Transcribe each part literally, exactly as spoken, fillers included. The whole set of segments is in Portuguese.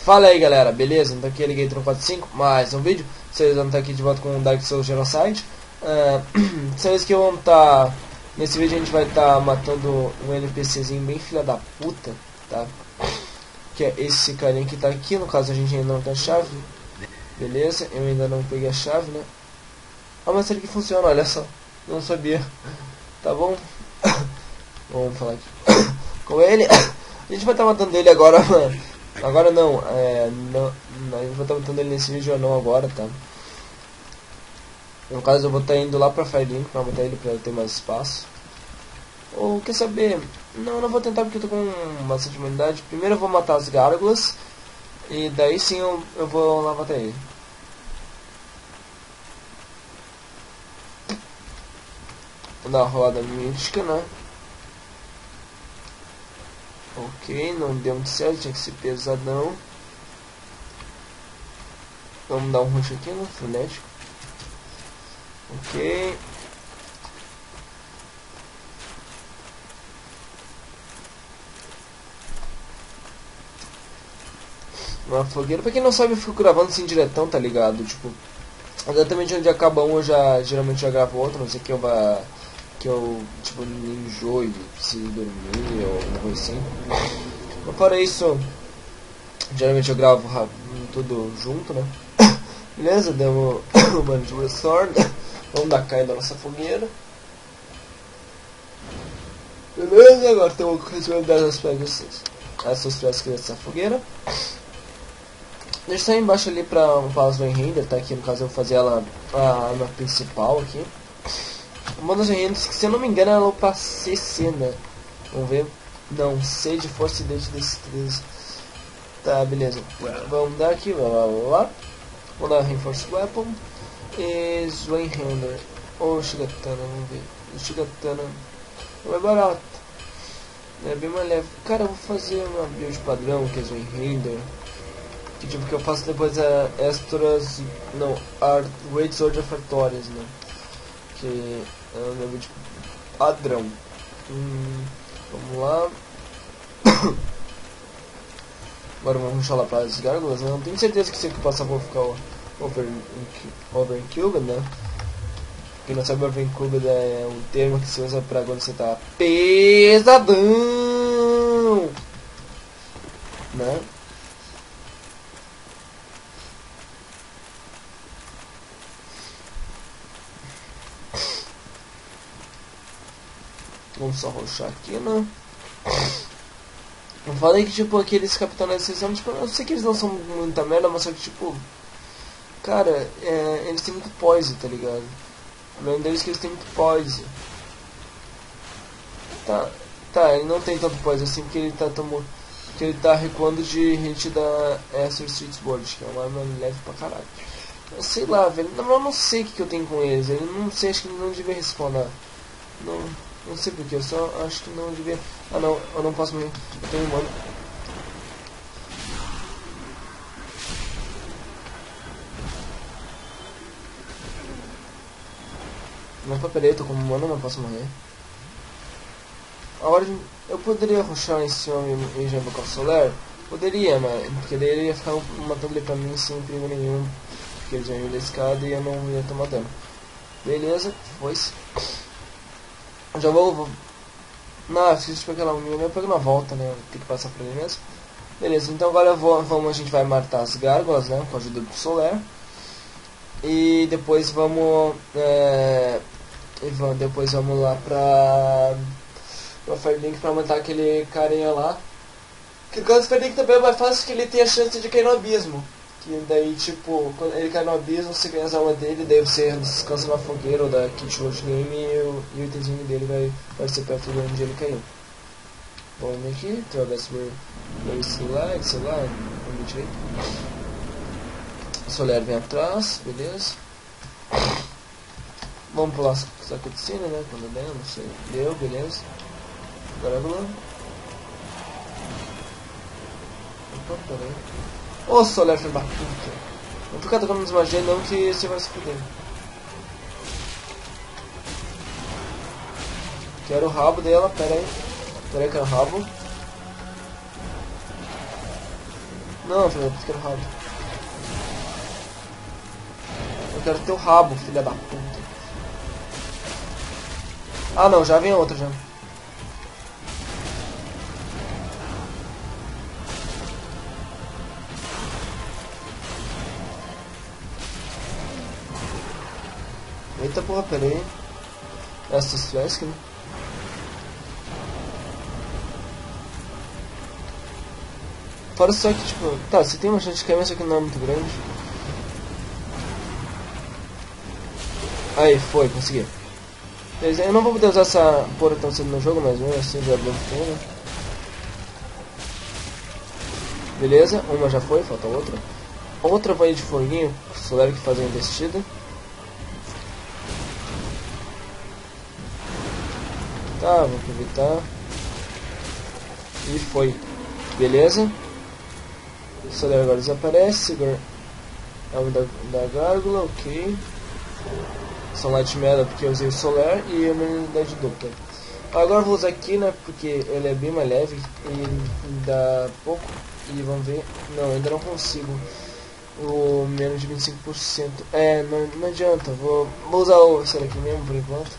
Fala aí galera, beleza? Então aqui é Liguei quatro cinco, mais um vídeo. Vocês vão estar aqui de volta com o Dark Souls Genocide. uh, Vocês que vão estar... Nesse vídeo a gente vai estar matando um NPCzinho bem filha da puta, tá? Que é esse carinha que tá aqui, no caso a gente ainda não tem a chave. Beleza, eu ainda não peguei a chave, né? Ah, mas será que funciona? Olha só, não sabia. Tá bom? Vamos falar aqui com ele. A gente vai estar matando ele agora, mano. Agora não, é, não, não, a gente vai estar matando ele nesse vídeo ou não agora, tá? No caso eu vou estar indo lá pra Firelink pra matar ele pra ter mais espaço. Ou quer saber? Não, não vou tentar porque eu tô com bastante humanidade. Primeiro eu vou matar as gárgulas e daí sim eu, eu vou lá matar ele. Vou dar uma rolada mística, né? Ok, não deu muito certo, tinha que ser pesadão. Vamos dar um rush aqui no frenético. Ok. Uma fogueira. Pra quem não sabe, eu fico gravando assim diretão, tá ligado? Tipo, exatamente onde acaba um eu já geralmente já gravo outro, não sei que eu vá. Que eu, tipo, enjoe, preciso dormir ou alguma coisa assim. Mas fora isso, geralmente eu gravo tudo junto, né? Beleza, demos o banho de restore. Vamos dar cair da nossa fogueira. Beleza, agora temos que resolver dez aspectos. Essas peças dessa fogueira. Deixa eu sair embaixo ali pra upar as Render, tá? Aqui no caso eu vou fazer ela a arma principal aqui. Uma das Renders que, se eu não me engano, ela upa C C, né? Vamos ver. Não, C de força e D de destreza. Tá, beleza. Vamos dar aqui, lá, lá, lá. Vamos dar Reinforced Weapon. E Zweinhander. Ou Shigatana, vamos ver. O Shigatana não é barato. É bem mais leve. Cara, eu vou fazer uma build padrão, que é Zweinhander. Que tipo que eu faço depois é extras. Não, Art, Great Sword of Artorias, né? Que é um nível de padrão. Hum, vamos lá. Agora vamos rushar lá para as gárgulas, né? Não tenho certeza que se eu passar vou ficar over, over incubed, né? Quem não sabe, over incubed é um termo que se usa para quando você tá pesadão, né? Vamos só rushar aqui, né? Eu falei que, tipo, aqueles capitães da são, tipo, eu sei que eles não são muita merda, mas só que, tipo, cara, é, eles têm muito poise, tá ligado? O problema deles é que eles têm muito poise. Tá, tá, ele não tem tanto poise assim porque ele tá tomando, porque ele tá recuando de hit da Acer Street Board, que é uma arma leve pra caralho. Eu sei lá, velho, na verdade eu não sei o que, que eu tenho com eles, eu não sei, acho que ele não devia respawnar. Não, não sei porquê, eu só acho que não devia. Ah não, eu não posso morrer, eu tenho um mano. Não, peraí, eu tô com um mano, não posso morrer. Agora eu poderia rushar em cima e já invocar o Solar? Poderia, mas porque daí ele ia ficar matando ele pra mim sem perigo nenhum. Porque eles iam ir da escada e eu não ia tomar dano. Beleza, foi-se. Já vou, vou... Não, eu preciso pegar lá o meu, eu pego na volta, né? Tem que passar por ele mesmo. Beleza, então agora eu vou, vamos, a gente vai matar as gárgulas, né? Com a ajuda do Solar. E depois vamos... É... E vamos, depois vamos lá pra... Pra Firelink pra matar aquele carinha lá. Que o caso do Firelink também é mais fácil que ele tem a chance de cair no abismo. Que daí, tipo, quando ele cai no abismo, você ganha as almas dele, daí você descansa na fogueira ou da Kit World Game e o, e o itemzinho dele vai, vai ser perto de onde ele caiu. Vamos aqui, através por esse lá, esse lá, vamos direito. O Solar vem atrás, beleza. Vamos pular essa cutscene, né, quando der, não sei. Deu, beleza. Agora vamos. Opa, peraí. Ô, Solar, filho da puta. Não fica tocando nas magias não, que você vai se fuder. Quero o rabo dela, pera aí. Pera aí, quero o rabo. Não, filho da puta, quero o rabo. Eu quero teu rabo, filha da puta. Ah não, já vem outra já. Eita porra, pera aí. Essas flasks, né? Fora só que, tipo, tá, você tem uma chance de cair, mas só que não é muito grande. Aí, foi, consegui. Beleza, eu não vou poder usar essa porra tão cedo no jogo, mas mesmo assim já bloqueei, né? Beleza, uma já foi, falta outra. Outra vai de foguinho, solar que faz a investida. Tá, vou aproveitar. E foi. Beleza. O solar agora desaparece. Alvo da, da gárgula, ok. Sunlight Metal porque eu usei o solar e a imunidade dupla. Agora eu vou usar aqui, né, porque ele é bem mais leve e dá pouco. E vamos ver. Não, ainda não consigo o menos de vinte e cinco por cento. É, não, não adianta. Vou, vou usar o esse aqui mesmo por enquanto.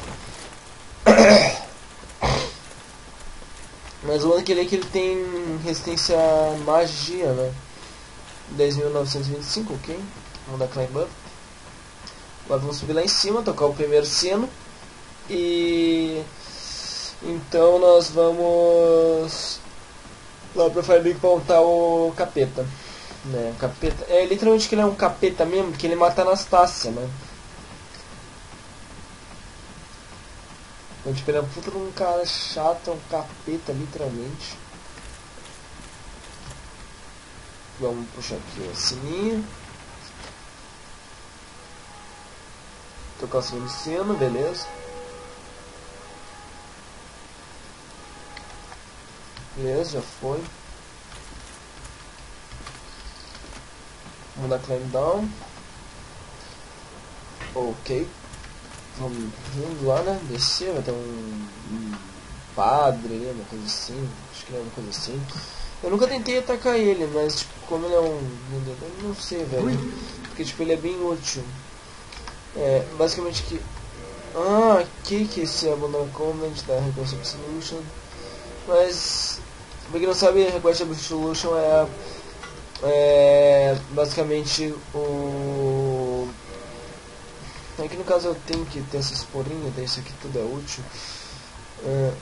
Mas o outro que ele é que ele tem resistência à magia, né? dez mil novecentos e vinte e cinco, ok. Vamos dar climb up. Agora vamos subir lá em cima, tocar o primeiro sino. E então nós vamos lá pra Firelink pra montar o capeta. Né? Capeta. É literalmente que ele é um capeta mesmo, que ele mata a Anastácia, né? Então, tipo, ele é um puta de um cara chato, um capeta, literalmente. Vamos puxar aqui o sininho. Tocar o sininho de sino, beleza. Beleza, já foi. Vamos dar climb down. Ok. Vamos, vamos lá, né? Descer, vai ter um, um padre ali, uma coisa assim. Acho que é uma coisa assim. Eu nunca tentei atacar ele, mas tipo, como ele é um vendedor, eu não sei, velho. Porque tipo, ele é bem útil. É, basicamente que... Ah, aqui que esse Abandon Covenant da Request Absolution. Mas, pra quem não sabe, a Request Absolution é, é basicamente o... Aqui no caso eu tenho que ter essa esporinha, então isso aqui tudo é útil. É...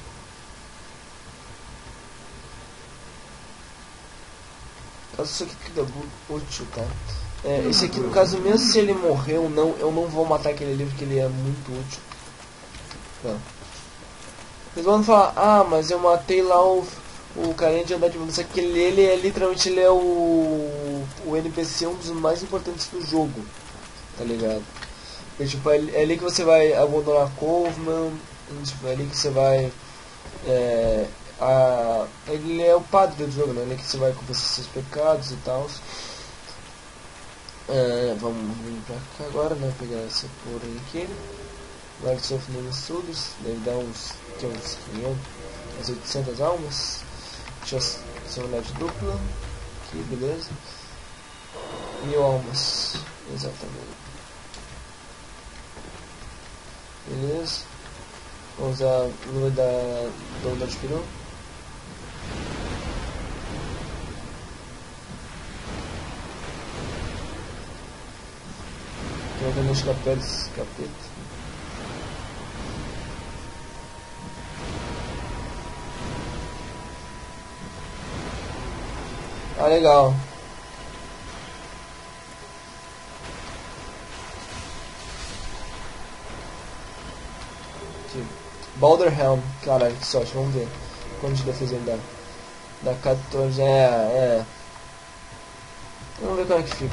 Caso isso aqui tudo é útil, tá? É, esse aqui no caso, mesmo se ele morrer ou não, eu não vou matar aquele livro porque ele é muito útil. Tá. Eles vão falar, ah, mas eu matei lá o, o carinha de andar de mudança, que ele, ele é literalmente ele é o, o N P C, um dos mais importantes do jogo, tá ligado? E, tipo, é, é ali que você vai abandonar Covenant, tipo, é ali que você vai, é, a, ele é o padre do jogo, né? É ali que você vai confessar seus pecados e tal. É, vamos vir pra cá agora, né? Pegar essa porra aqui. Lights of Name Studios, deve dar uns, tem uns quinhentos, umas oitocentas almas. Deixa eu ser unidade dupla. Aqui, beleza. Mil almas, exatamente. Beleza. Vamos usar a lua da Dona de Peru. Trocando os capéis, capeta. Ah, legal. Aqui. Balder Helm. Caralho, que sorte. Vamos ver. Quanto de defesa ele dá. Dá quatorze. É, é. Vamos ver como é que fica.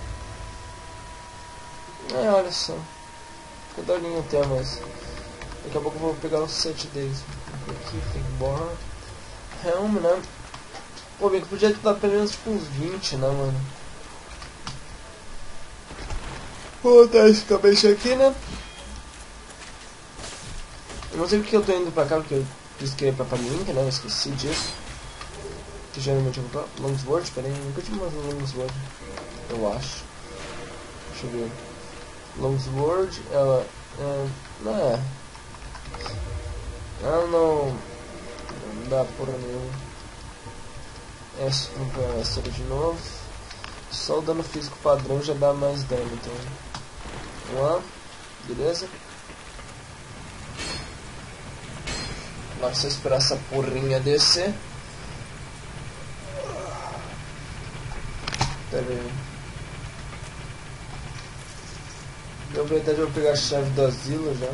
É, olha só. Fica dolinho até, mas daqui a pouco eu vou pegar os sete deles. Aqui, tem Borra. Helm, né? Pô, bem que podia dar pelo menos tipo uns vinte, né, mano? Vou botar esse cabeça aqui, né? Eu não sei porque eu tô indo pra cá, porque eu disse que ia pra Firelink, né? Eu esqueci disso. que geralmente eu vou pra Longsword, peraí, nunca tive uma Longsword, eu acho. Deixa eu ver. Longsword, ela é, não é. Ela não, não dá porra nenhuma. Essa, vamos pegar essa de novo. Só o dano físico padrão já dá mais dano, então. Vamos lá, beleza? Agora só esperar essa porrinha descer. Pera aí. Na verdade eu vou pegar a chave do asilo já.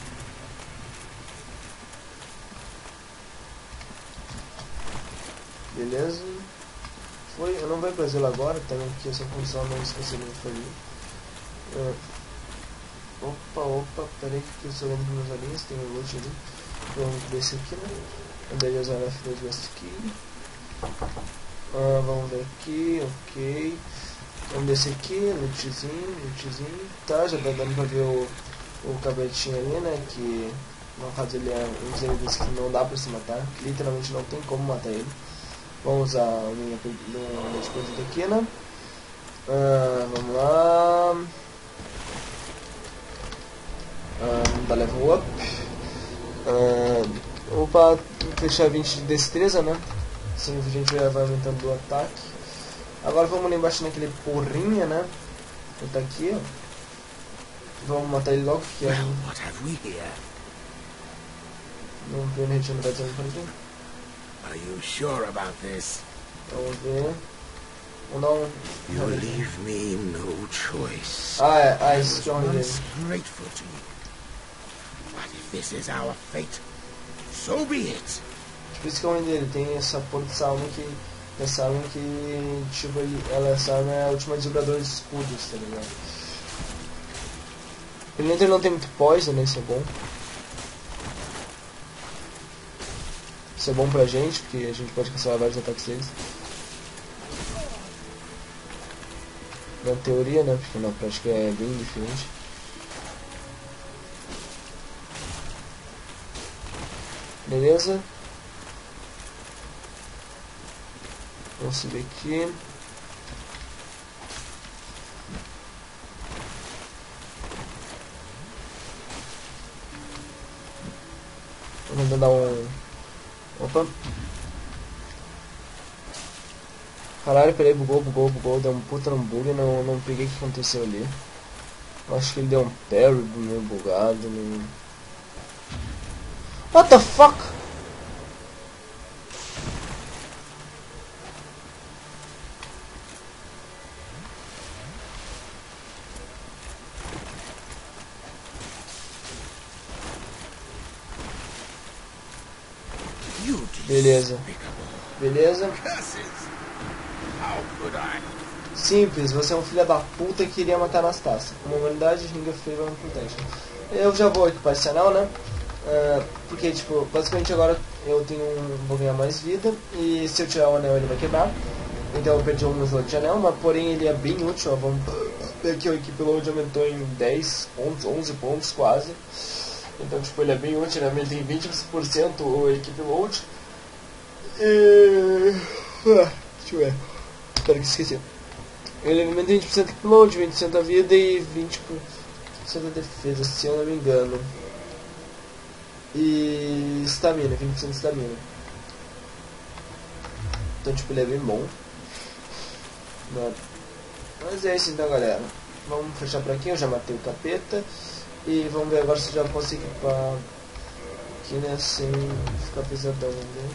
Beleza. Foi, eu não vou para o asilo agora, também porque essa função não esqueci de fazer. É. Opa, opa, peraí que eu estou vendo meus olhinhos, tem um loot ali. Vamos ver esse aqui, né? Andei usar F dois West aqui. Ah, vamos ver aqui, ok. Vamos descer aqui, lootzinho, lootzinho. Tá, já tá dando pra ver o, o cabetinho ali, né? Que no caso ele é um dos inimigos que não dá pra se matar. Que literalmente não tem como matar ele. Vamos usar a minha coisa aqui, né? Ah, vamos lá. Ah, vamos dar level up. Ah, opa, fechar vinte de destreza, né? Assim a gente já vai aumentando o ataque. Agora vamos lá embaixo naquele porrinha, né? Ele tá aqui, ó. Vamos matar ele logo, que é... Não vê, a gente não vai dizendo por aqui. Are you sure about this? Vamos ver. Vamos dar um... You leave me no choice. Ah, é, ah, esse aqui é o rei dele. Grateful to you. But if this is our fate, so be it. Tipo, isso que é o rei dele. Tem essa porra dessa alma que... Essa arma que, tipo, ele, ela, essa arma é a última desdobradora de escudos, tá ligado? Ele não tem muito poison, né? Isso é bom. Isso é bom pra gente, porque a gente pode cancelar vários ataques deles. Na teoria, né? Porque na prática é bem diferente. Beleza? Vamos subir aqui. Vamos dar um... Opa. Caralho, peraí, bugou, bugou, bugou. Deu um puta no bug, não, não peguei o que aconteceu ali. Eu acho que ele deu um parry meio bugado. Meio... What the fuck? Beleza. Beleza. Simples, você é um filho da puta que queria matar Anastácia. Uma humanidade, Ring of Favor Protection. Eu já vou equipar esse anel, né? Uh, porque, tipo, basicamente agora eu tenho um, vou ganhar mais vida. E se eu tirar o anel ele vai quebrar. Então eu perdi um slot de anel, mas porém ele é bem útil. Ó, vamos ver que o equipe load aumentou em dez pontos, onze pontos quase. Então, tipo, ele é bem útil, né? Ele tem vinte por cento o equipe load. E... Ah, deixa eu ver. Espero que esqueci. Ele aumenta vinte por cento de load, vinte por cento da vida e vinte por cento da defesa, se eu não me engano. E estamina, vinte por cento de estamina. Então, tipo, ele é bem bom. Mas é isso então, galera. Vamos fechar por aqui, eu já matei o capeta. E vamos ver agora se eu já posso equipar aqui, né, sem ficar pesadão, né?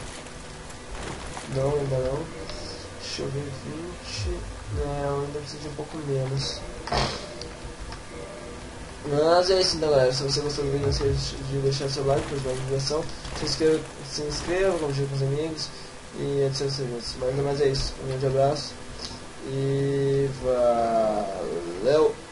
Não, ainda não. Deixa eu ver, vinte. Não, ainda precisa de um pouco menos. Mas é isso então, galera. Se você gostou do vídeo, não esqueça de deixar seu like para ajudar a divulgação. Se inscreva, se inscreva, compartilhe com os amigos e adicione os serviços. Mas ainda mais é isso. Um grande abraço e valeu!